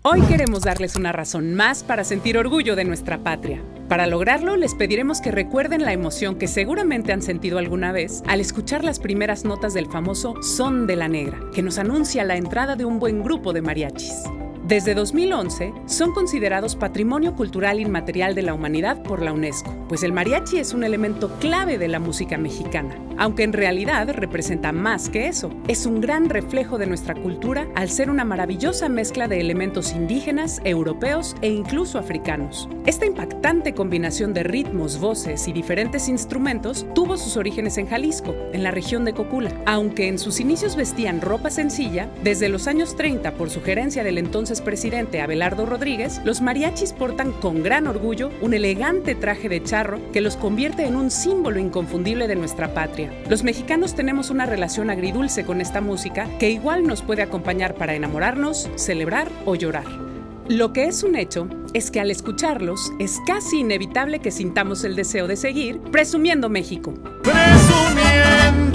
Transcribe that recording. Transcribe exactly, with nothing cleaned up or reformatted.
Hoy queremos darles una razón más para sentir orgullo de nuestra patria. Para lograrlo, les pediremos que recuerden la emoción que seguramente han sentido alguna vez al escuchar las primeras notas del famoso Son de la Negra, que nos anuncia la entrada de un buen grupo de mariachis. Desde dos mil once, son considerados Patrimonio Cultural Inmaterial de la Humanidad por la UNESCO, pues el mariachi es un elemento clave de la música mexicana, aunque en realidad representa más que eso. Es un gran reflejo de nuestra cultura al ser una maravillosa mezcla de elementos indígenas, europeos e incluso africanos. Esta impactante combinación de ritmos, voces y diferentes instrumentos tuvo sus orígenes en Jalisco, en la región de Cocula. Aunque en sus inicios vestían ropa sencilla, desde los años treinta, por sugerencia del entonces presidente Abelardo Rodríguez, los mariachis portan con gran orgullo un elegante traje de charro que los convierte en un símbolo inconfundible de nuestra patria. Los mexicanos tenemos una relación agridulce con esta música que igual nos puede acompañar para enamorarnos, celebrar o llorar. Lo que es un hecho es que al escucharlos es casi inevitable que sintamos el deseo de seguir presumiendo México. Presumiendo.